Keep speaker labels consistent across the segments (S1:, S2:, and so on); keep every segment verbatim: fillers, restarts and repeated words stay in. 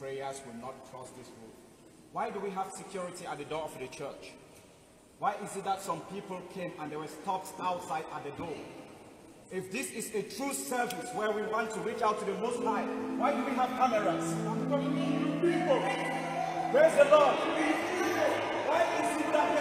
S1: prayers will not cross this road. Why do we have security at the door of the church? Why is it that some people came and they were stopped outside at the door? If this is a true service where we want to reach out to the Most High, why do we have cameras? People, praise the Lord. Why is it that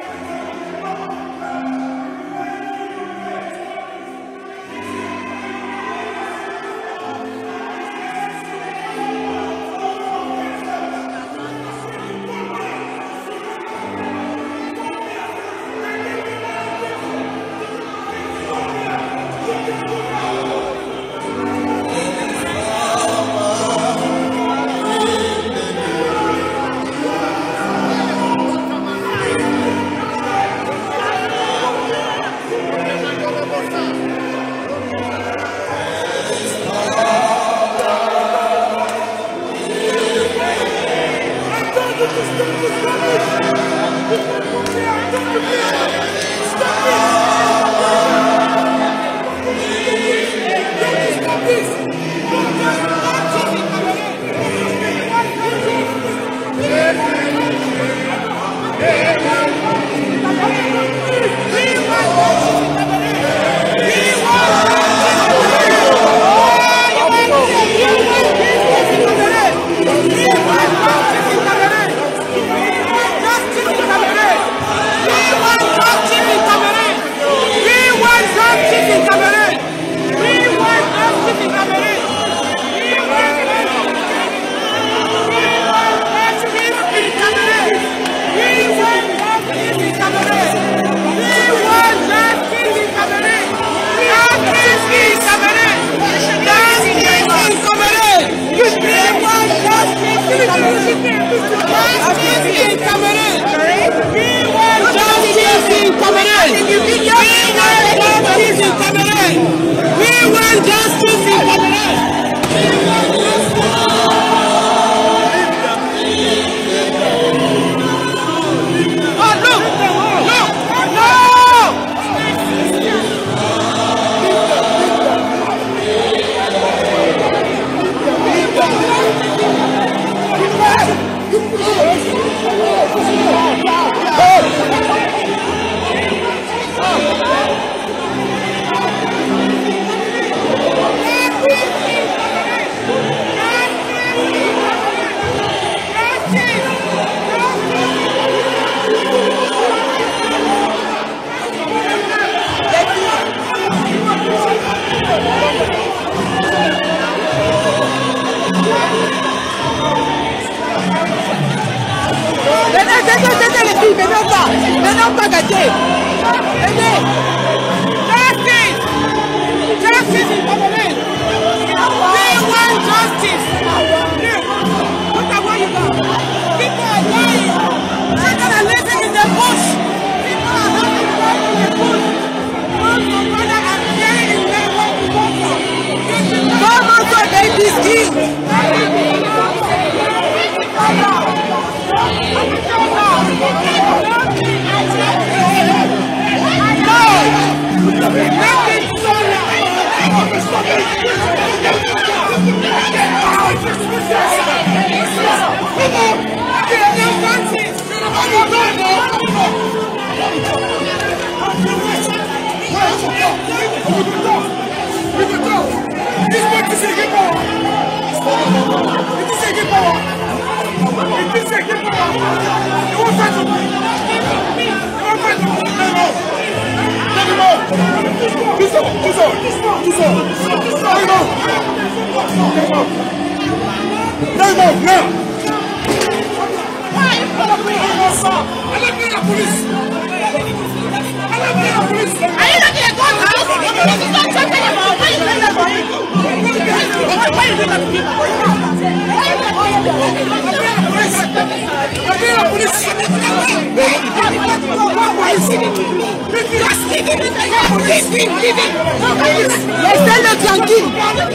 S2: laissez-le tranquille.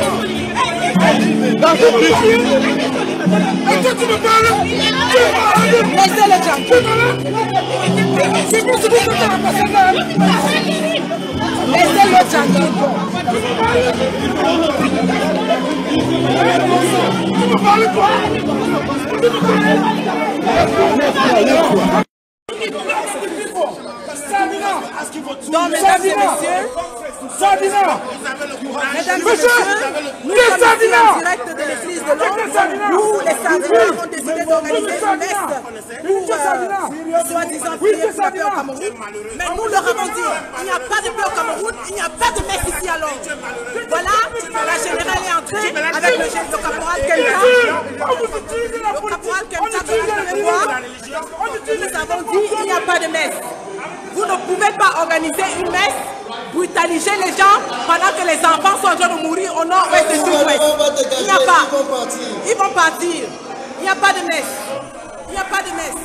S2: Laissez-le tranquille. Laissez-le tranquille. Donc, mesdames et messieurs,
S3: Sardina,
S2: mesdames et messieurs, nous sommes ici en direct de l'église de Londres, où les Sardiniens ont décidé d'organiser une messe pour, euh, soi-disant, prier pour la paix au Cameroun. Mais nous leur avons dit, il n'y a pas de paix au Cameroun, il n'y a pas de messe ici à Londres. Voilà, la générale est entrée avec le, le caporal Kemta. Le caporal Kemta, que vous pouvez voir, nous avons dit, il n'y a pas de messe. Vous ne pouvez pas organiser une messe, brutaliser les gens pendant que les enfants sont en train de mourir au nord-ouest et sud-ouest. Il n'y a pas. Ils vont partir. Il n'y a pas de messe. Il n'y a pas de messe.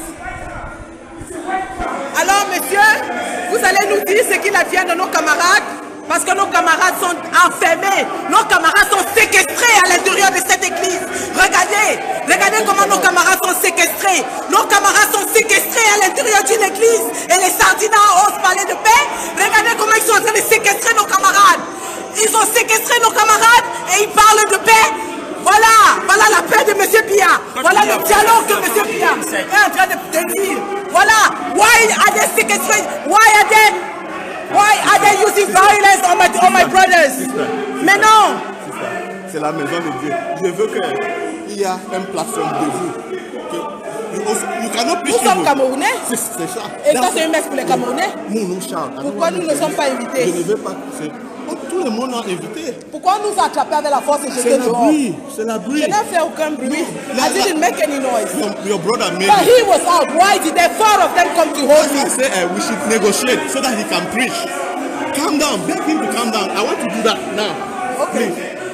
S2: Alors, messieurs, vous allez nous dire ce qu'il advient de nos camarades, parce que nos camarades sont enfermés, nos camarades sont séquestrés à l'intérieur de cette église. Regardez, regardez comment nos camarades sont séquestrés. Nos camarades sont séquestrés à l'intérieur d'une église et les Sardinats osent parler de paix. Regardez comment ils sont en train de séquestrer nos camarades. Ils ont séquestré nos camarades et ils parlent de paix. Voilà, voilà la paix de M. Biya. Voilà le dialogue que M. Biya est en train de dire. Voilà, why are they sequestering? Why are they... Why are they using violence on my, on my brothers? Mais non!
S4: C'est la maison de Dieu. Je veux qu'il y ait une plateforme de vous. Que,
S2: nous sommes Camerounais.
S4: C'est ça.
S2: Et ça, c'est une messe pour les Camerounais.
S4: Nous, nous, Charles.
S2: Pourquoi nous ne sommes pas invités?
S4: Je ne veux pas. Tout le monde a invité.
S2: Pourquoi nous attraper avec la force et jeter dehors?
S4: C'est la bruit.
S2: Je n'ai fait aucun bruit. I didn't make any noise.
S4: Your, your brother made
S2: But he was out. Why did the four of them come to hold me?
S4: I say uh, we should negotiate so that he can preach. Calm down. Beg him to calm down. I want to do that now.
S2: Okay.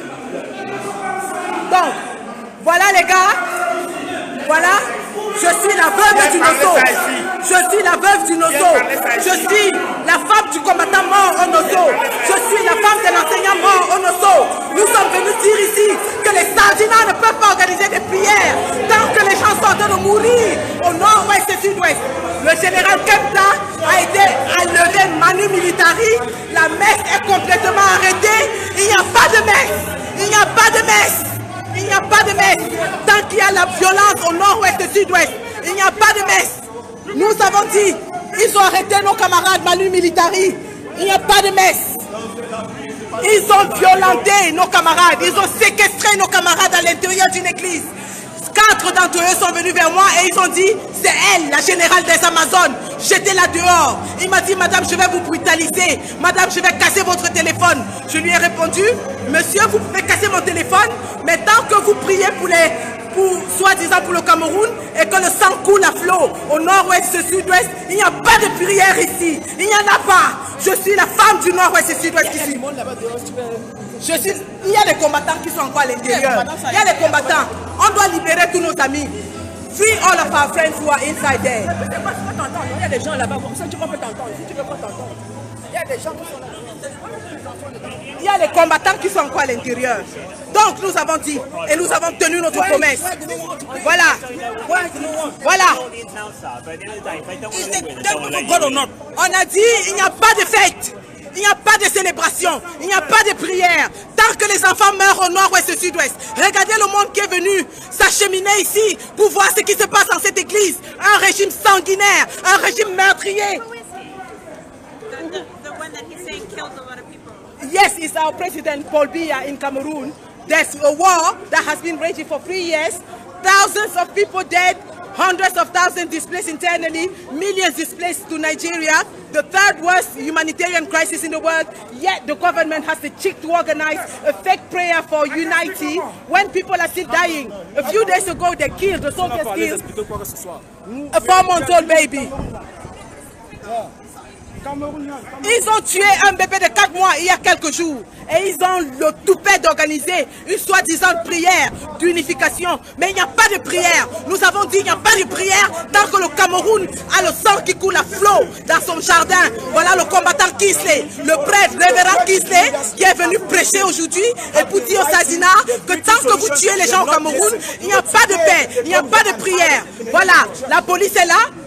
S2: Donc, voilà les gars. Voilà. Je suis la veuve du Nosso. Je suis la veuve du Nosso. Je suis la femme du combattant mort au Nosso. Je suis la femme de l'enseignant mort au Nosso. Nous sommes venus dire ici que les Sardinats ne peuvent pas organiser des prières tant que les gens sont en train de mourir au nord-ouest et sud-ouest. Le général Kemta a été enlevé manu militari. La messe est complètement arrêtée. Il n'y a pas de messe. Il n'y a pas de messe. Il n'y a pas de messe. Tant qu'il y a la violence au nord-ouest et sud-ouest, il n'y a pas de messe. Nous avons dit, ils ont arrêté nos camarades manu militari. Il n'y a pas de messe. Ils ont violenté nos camarades. Ils ont séquestré nos camarades à l'intérieur d'une église. Quatre d'entre eux sont venus vers moi et ils ont dit, c'est elle, la générale des Amazones, jetez-la dehors. Il m'a dit, madame, je vais vous brutaliser. Madame, je vais casser votre téléphone. Je lui ai répondu, monsieur, vous pouvez casser mon téléphone, mais tant que vous priez pour les, pour, soi-disant pour le Cameroun, et que le sang coule à flot au nord-ouest et sud-ouest, il n'y a pas de prière ici. Il n'y en a pas. Je suis la femme du nord-ouest et sud-ouest qui suis. Je suis, il y a des combattants qui sont encore à l'intérieur. Il y a des combattants. On doit libérer tous nos amis. Free all of our friends who are inside there.
S3: Il y a des gens là-bas, comme ça tu peux t'entendre. Si tu veux pas t'entendre. Il y a des gens qui sont là.
S2: Il y a des combattants qui sont encore à l'intérieur. Donc nous avons dit et nous avons tenu notre promesse. Voilà. Voilà. On a dit il n'y a pas de fête. Il n'y a pas de célébration, il n'y a pas de prière. Tant que les enfants meurent au nord-ouest et sud-ouest. Regardez le monde qui est venu s'acheminer ici pour voir ce qui se passe dans cette église. Un régime sanguinaire, un régime meurtrier. Yes, it's our president Paul Biya in Cameroon. There's a war that has been raging for three years. Thousands of people dead. Hundreds of thousands displaced internally, millions displaced to Nigeria, the third worst humanitarian crisis in the world, yet the government has the cheek to organize a fake prayer for unity when people are still dying. A few days ago, they killed, the soldiers killed a four-month-old baby. Ils ont tué un bébé de quatre mois il y a quelques jours et ils ont le toupet d'organiser une soi-disant prière d'unification. Mais il n'y a pas de prière. Nous avons dit qu'il n'y a pas de prière tant que le Cameroun a le sang qui coule à flot dans son jardin. Voilà le combattant Kisley, le prêtre révérend Kisley qui est venu prêcher aujourd'hui et pour dire aux Sardinats que tant que vous tuez les gens au Cameroun, il n'y a pas de paix, il n'y a pas de prière. Voilà, la police est là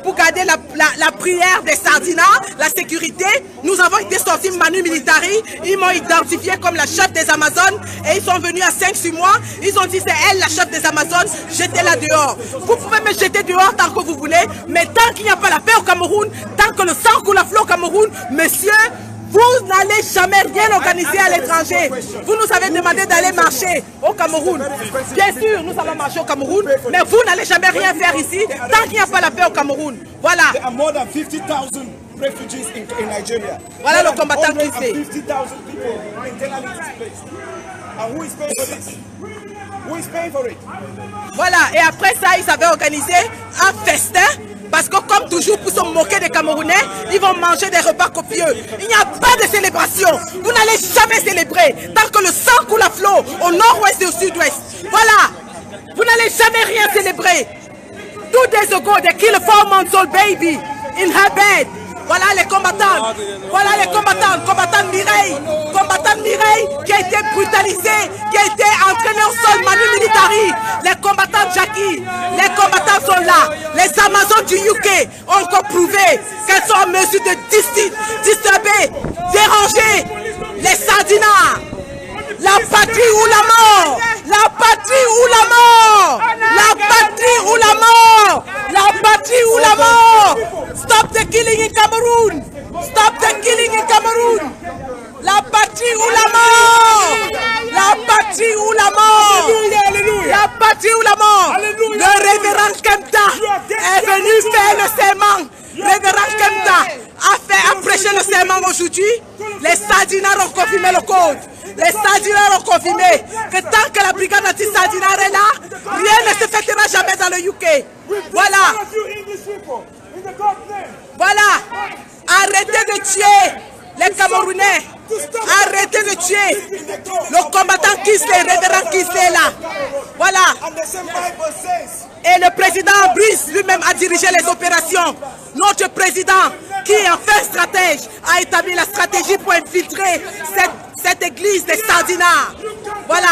S2: pour garder la, la, la prière des Sardina, la sécurité. Nous avons été sortis Manu Militari. Ils m'ont identifié comme la chef des Amazones et ils sont venus à cinq sur moi. Ils ont dit c'est elle la chef des Amazones. Jetez-la dehors. Vous pouvez me jeter dehors tant que vous voulez, mais tant qu'il n'y a pas la paix au Cameroun, tant que le sang coule à flot au Cameroun, monsieur, vous n'allez jamais rien organiser à l'étranger. Vous nous avez demandé d'aller marcher au Cameroun. Bien sûr, nous allons marcher au Cameroun, mais vous n'allez jamais rien faire ici tant qu'il n'y a pas la paix au Cameroun. Voilà.
S1: There are more than fifty thousand refugees in, in Nigeria.
S2: Voilà le combattant qui fait.
S1: fifty thousand people internally displaced. And who is paying for this? Who is paying for it?
S2: Voilà. Et après ça, ils avaient organisé un festin. Parce que comme toujours, pour se moquer des Camerounais, ils vont manger des repas copieux. Il n'y a pas de célébration. Vous n'allez jamais célébrer tant que le sang coule à flot au nord-ouest et au sud-ouest. Voilà. Vous n'allez jamais rien célébrer. Two days ago, they killed a four-month-old baby in her bed. Voilà les combattants. Voilà les combattants. Combattant Mireille. Combattant Mireille qui a été brutalisé, qui a été entraîné au sol Manu Militari. Les combattants Jackie. Les combattants sont là. Les Amazones du U K ont encore prouvé qu'elles sont en mesure de disturber, déranger les Sardina. La patrie ou la mort. La patrie ou la mort. La patrie ou la mort. La patrie ou la mort. Stop the killing in Cameroon. Stop the killing in Cameroon. La patrie ou la mort. La patrie ou la mort. La patrie ou la mort. Le révérend Kempta est venu faire le serment. Révérend Kempta a fait a prêché le serment aujourd'hui. Les Sardina ont confirmé le code. Les Sardina ont confirmé que tant que la brigade anti-Sardina est là, rien ne se fêtera jamais dans le U K. Voilà. Voilà. Arrêtez de tuer les Camerounais. Arrêtez de tuer le combattant Kisley, révérend Kisley là. Voilà. Et le président Brice lui-même a dirigé les opérations. Notre président, qui est un fin stratège, a établi la stratégie pour infiltrer cette, cette église des Sardina. Voilà.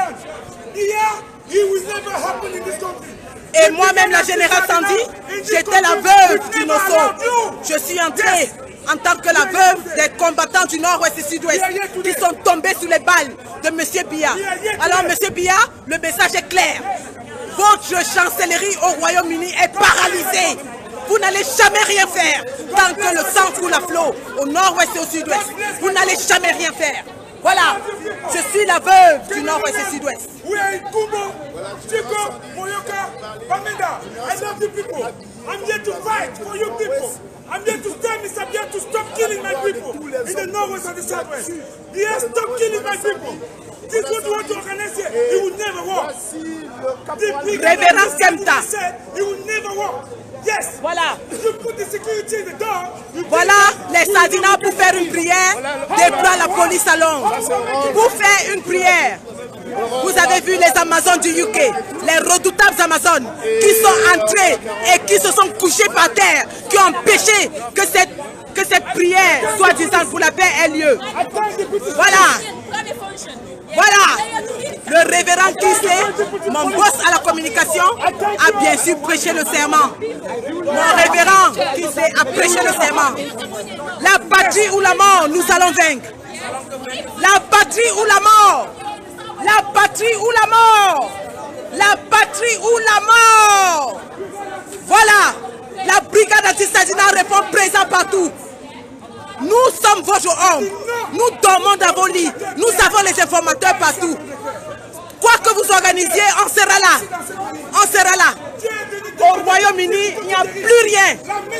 S2: Et moi-même, la générale Sandy, j'étais la veuve du Nosso. Je suis entrée en tant que la veuve des combattants du nord-ouest et sud-ouest qui sont tombés sous les balles de M. Biya. Alors, M. Biya, le message est clair. Votre chancellerie au Royaume-Uni est paralysée. Vous n'allez jamais rien faire tant que le sang coule à flot au nord-ouest et au sud-ouest. Vous n'allez jamais rien faire. Voilà, je suis la veuve du nord-ouest et sud-ouest.
S5: We are in Kubo, Chico, Moyoka, Bamenda. I love you people. I'm here to fight for you people. I'm here to stand Mister Biya to stop killing my people in the northwest and the southwest. Biya, stop killing my people. This is what you want to organize here. It will never work.
S2: Révérend Kempta.
S5: It will never work. Yes.
S2: Voilà.
S5: You put the security in the door.
S2: Voilà les Sardina pour faire une prière, déploie la police à Londres. Pour faire une prière. Vous avez vu les Amazones du U K, les redoutables Amazones qui sont entrés et qui se sont couchés par terre, qui ont empêché que cette, que cette prière, soi-disant pour la paix, ait lieu. Voilà. Voilà. Le révérend Kisley, mon boss à la communication, a bien sûr prêché le serment. Mon révérend Kisley a prêché le serment. La patrie ou la mort, nous allons vaincre. La patrie ou la mort. La patrie ou la mort. La patrie ou la mort. Voilà. La brigade anti-Sardina répond présent partout. Nous sommes votre homme. Nous dormons dans vos lits. Nous avons les informateurs partout. Quoi que vous organisiez, on sera là. On sera là. Au Royaume-Uni, il n'y a plus rien.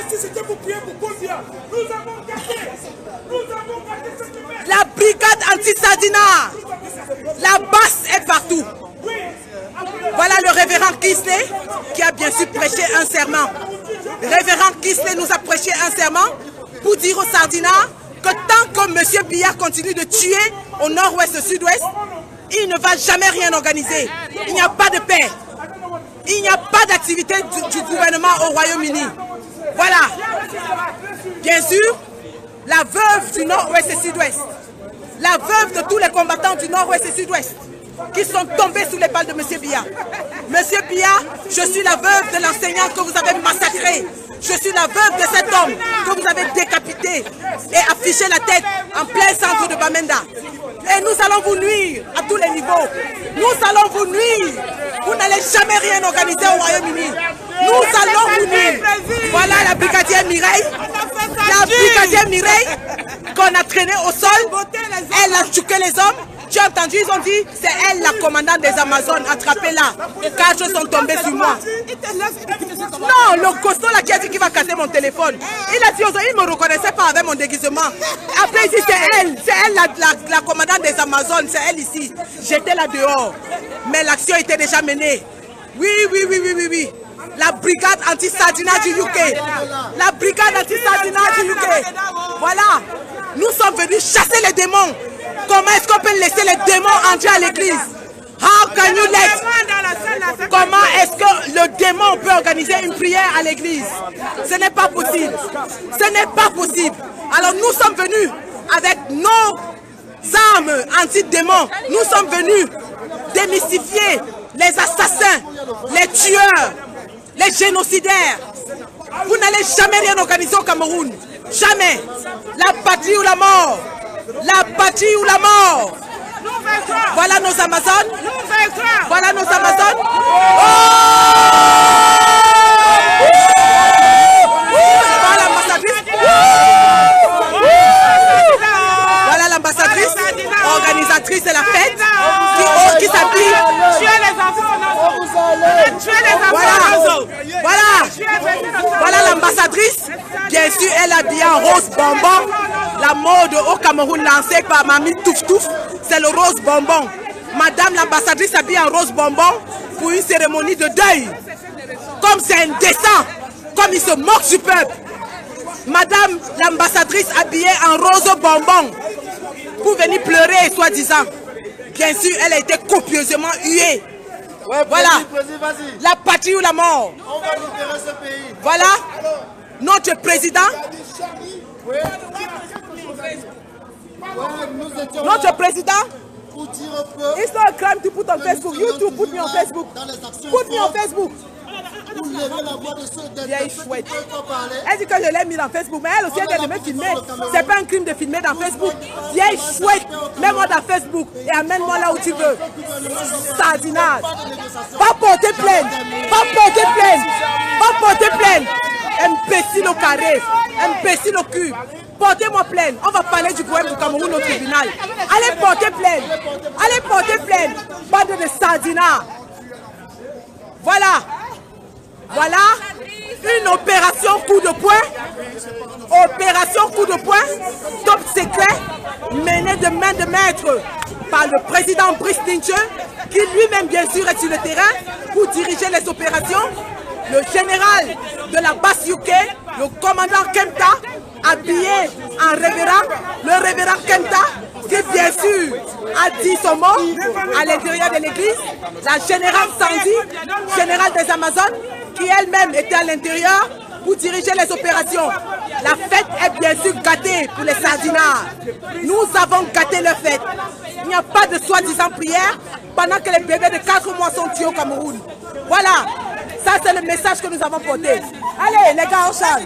S2: La brigade anti-Sardina. La basse est partout. Voilà le révérend Kisley qui a bien sûr prêché un serment. Le révérend Kisley nous a prêché un serment pour dire aux Sardina que tant que M. Biya continue de tuer au nord-ouest et au sud-ouest, il ne va jamais rien organiser. Il n'y a pas de paix. Il n'y a pas d'activité du, du gouvernement au Royaume-Uni. Voilà. Bien sûr, la veuve du nord-ouest et sud-ouest, la veuve de tous les combattants du nord-ouest et sud-ouest, qui sont tombés sous les balles de M. Biya. Monsieur Biya, je suis la veuve de l'enseignant que vous avez massacré. Je suis la veuve de cet homme que vous avez décapité et affiché la tête en plein centre de Bamenda. Et nous allons vous nuire à tous les niveaux. Nous allons vous nuire. Vous n'allez jamais rien organiser au Royaume-Uni. Nous allons vous nuire. Voilà la brigadière Mireille. La brigadière Mireille qu'on a traînée au sol. Elle a choqué les hommes. Tu as entendu, ils ont dit, c'est elle la commandante des Amazones, attrapez-la. Quatre choses sont tombées sur moi. Non, le costaud là qui a dit qu'il va casser mon téléphone. Il a dit, il ne me reconnaissait pas avec mon déguisement. Après, il dit, c'est elle, c'est elle la, la, la commandante des Amazones, c'est elle ici. J'étais là dehors. Mais l'action était déjà menée. Oui, oui, oui, oui, oui, oui. La brigade anti-Sardina du U K. La brigade anti-Sardina du U K. Voilà. Nous sommes venus chasser les démons. Comment est-ce qu'on peut laisser les démons entrer à l'église? How can you let? Comment est-ce que le démon peut organiser une prière à l'église? Ce n'est pas possible. Ce n'est pas possible. Alors nous sommes venus avec nos armes anti-démons. Nous sommes venus démystifier les assassins, les tueurs, les génocidaires. Vous n'allez jamais rien organiser au Cameroun. Jamais. La patrie ou la mort. La patrie ou la mort. Voilà nos Amazones. Voilà nos Amazones. Oh! Voilà l'ambassadrice. Voilà l'ambassadrice, organisatrice de la fête, qui, qui s'habille. Voilà. Voilà. Voilà l'ambassadrice. Bien sûr, elle a bien en rose bonbon. La mode au Cameroun lancée par Mamie Touf Touf, c'est le rose bonbon. Madame l'ambassadrice habillée en rose bonbon pour une cérémonie de deuil. Comme c'est indécent, comme il se moque du peuple. Madame l'ambassadrice habillée en rose bonbon pour venir pleurer, soi-disant. Bien sûr, elle a été copieusement huée.
S6: Ouais,
S2: voilà.
S6: Président, vas-y.
S2: La patrie ou la mort.
S6: On va libérer ce pays.
S2: Voilà. Notre président.
S6: Oui. Ouais, nous étions
S2: Notre président.
S6: Pour dire un peu.
S2: It's not a crime to put on Facebook. You too, put me on Facebook. Put me on Facebook.
S6: Pour lever la voix de ceux
S2: Vieille chouette. Elle dit que je l'ai mis dans Facebook, mais elle aussi elle vient de me filmer. C'est pas un crime de filmer dans Facebook. Vieille chouette, mets-moi dans Facebook et amène-moi là où tu veux. Sardinage. Pas porter plainte. Pas porter plainte. Pas porter plainte. Imbécile au carré. Imbécile au cul. Portez-moi plainte. On va parler du problème du Cameroun au tribunal. Allez porter plainte. Allez porter plainte. Bande de sardinards. Voilà. Voilà une opération coup de poing. Opération coup de poing. Top secret. Menée de main de maître par le président Brice Ninche, qui lui-même bien sûr est sur le terrain pour diriger les opérations. Le général de la base U K, le commandant Kempta, habillé en révérend, le révérend Kempta, qui bien sûr a dit son mot à l'intérieur de l'église, la générale Sandy, générale des Amazones, qui elle-même était à l'intérieur pour diriger les opérations. La fête est bien sûr gâtée pour les sardinards. Nous avons gâté leur fête. Il n'y a pas de soi-disant prière pendant que les bébés de quatre mois sont tués au Cameroun. Voilà. Ça, c'est le message que nous avons porté. Allez, les gars, on chante.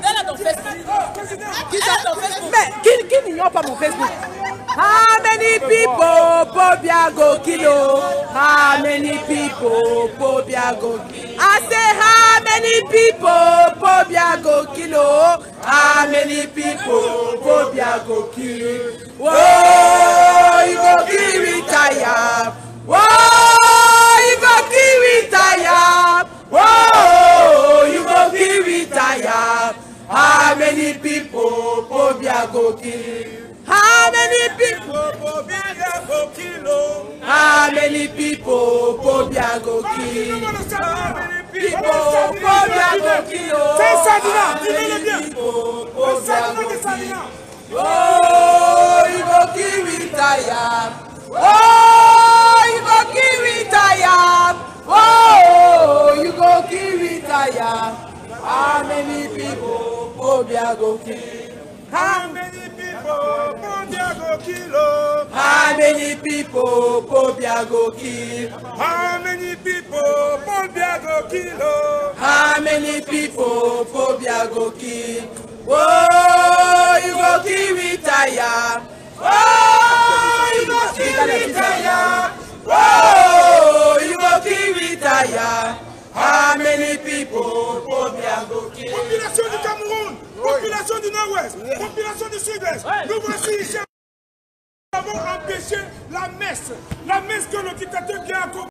S2: Mais qui, qui n'ignore pas mon Facebook? How many people, Pobiago Kilo? How many people, Pobiago Kilo? I say, how many people, Pobiago Kilo? How many people, Pobiago Kilo? Whoa, you go kill retire. Whoa, you go kill retire. Whoa, you go kill retire. How many people, Pobiago Kilo? How many people, Pobiago Kilo? How many people, Pobiago Kilo? People, Pobiago Kilo.
S5: C'est Sardina, dis-le bien.
S2: C'est Sardina. Oh, you go kill retire. Oh, you go kill retire. Oh, you go kill retire. How many people, Pobiago Kilo?
S5: How many people, Pobiago Kilo?
S2: How many many people Paul Biya go kill?
S5: How many people Paul Biya go kill? Oh?
S2: How many people Paul Biya go kill? Oh, you go kill retire. Oh, you go kill retire. Oh, you go kill retire. How many people Paul Biya go kill?
S5: Population du Cameroun, population du Nord-Ouest, population du Sud-Est. Nous voici ici. Nous avons empêché la messe, la messe que le dictateur vient à